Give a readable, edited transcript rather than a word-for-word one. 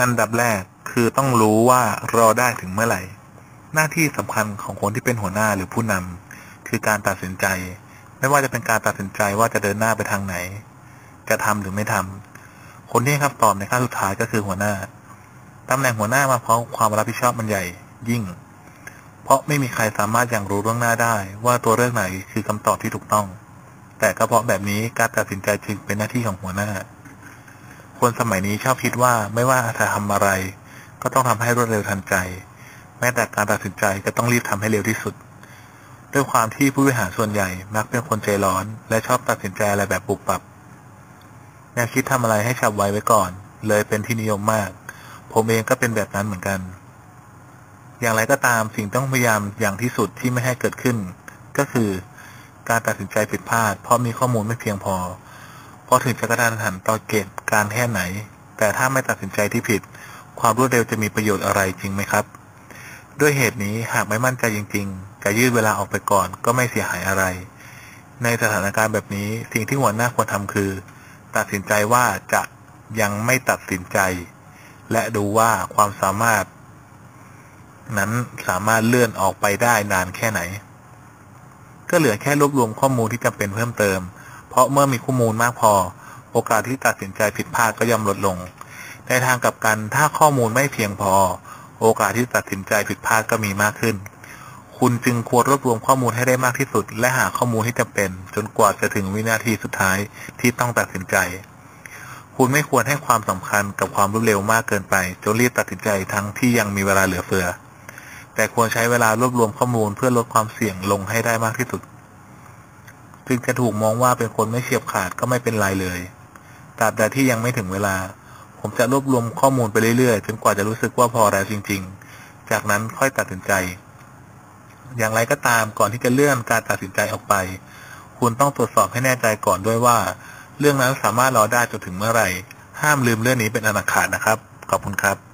อันดับแรกคือต้องรู้ว่ารอได้ถึงเมื่อไหร่หน้าที่สำคัญของคนที่เป็นหัวหน้าหรือผู้นำคือการตัดสินใจไม่ว่าจะเป็นการตัดสินใจว่าจะเดินหน้าไปทางไหนจะทำหรือไม่ทำคนที่ให้คำตอบในขั้นสุดท้ายก็คือหัวหน้าตำแหน่งหัวหน้ามาพร้อมความรับผิดชอบมันใหญ่ยิ่งเพราะไม่มีใครสามารถอย่างรู้ล่วงหน้าได้ว่าตัวเลือกไหนคือคำตอบที่ถูกต้องแต่ก็เพราะแบบนี้การตัดสินใจจึงเป็นหน้าที่ของหัวหน้าคนสมัยนี้ชอบคิดว่าไม่ว่าจะทำอะไรก็ต้องทำให้รวดเร็วทันใจแม้แต่การตัดสินใจก็ต้องรีบทำให้เร็วที่สุดด้วยความที่ผู้บริหารส่วนใหญ่มักเป็นคนใจร้อนและชอบตัดสินใจอะไรแบบปุบปับแนวคิดทำอะไรให้ฉับไวไว้ก่อนเลยเป็นที่นิยมมากผมเองก็เป็นแบบนั้นเหมือนกันอย่างไรก็ตามสิ่งต้องพยายามอย่างที่สุดที่ไม่ให้เกิดขึ้นก็คือการตัดสินใจผิดพลาดเพราะมีข้อมูลไม่เพียงพอเพราะถึงจะกระทันหันต่อเกณฑ์การแค่ไหนแต่ถ้าไม่ตัดสินใจที่ผิดความรวดเร็วจะมีประโยชน์อะไรจริงไหมครับด้วยเหตุนี้หากไม่มั่นใจจริงๆจะยืดเวลาออกไปก่อนก็ไม่เสียหายอะไรในสถานการณ์แบบนี้สิ่งที่หัวหน้าควรทำคือตัดสินใจว่าจะยังไม่ตัดสินใจและดูว่าความสามารถนั้นสามารถเลื่อนออกไปได้นานแค่ไหนก็เหลือแค่รวบรวมข้อมูลที่จำเป็นเพิ่มเติมเพราะเมื่อมีข้อมูลมากพอโอกาสที่ตัดสินใจผิดพลาดก็ย่อมลดลงในทางกลับกันถ้าข้อมูลไม่เพียงพอโอกาสที่ตัดสินใจผิดพลาดก็มีมากขึ้นคุณจึงควรรวบรวมข้อมูลให้ได้มากที่สุดและหาข้อมูลที่จำเป็นจนกว่าจะถึงวินาทีสุดท้ายที่ต้องตัดสินใจคุณไม่ควรให้ความสำคัญกับความรวดเร็วมากเกินไปจนรีบตัดสินใจทั้งที่ยังมีเวลาเหลือเฟือแต่ควรใช้เวลารวบรวมข้อมูลเพื่อลดความเสี่ยงลงให้ได้มากที่สุดจึงจะถูกมองว่าเป็นคนไม่เฉียบขาดก็ไม่เป็นไรเลยตราบใดที่ยังไม่ถึงเวลาผมจะรวบรวมข้อมูลไปเรื่อยๆจนกว่าจะรู้สึกว่าพอแล้วจริงๆจากนั้นค่อยตัดสินใจอย่างไรก็ตามก่อนที่จะเลื่อนการตัดสินใจออกไปคุณต้องตรวจสอบให้แน่ใจก่อนด้วยว่าเรื่องนั้นสามารถรอได้จนถึงเมื่อไหร่ห้ามลืมเรื่องนี้เป็นอันขาดนะครับขอบคุณครับ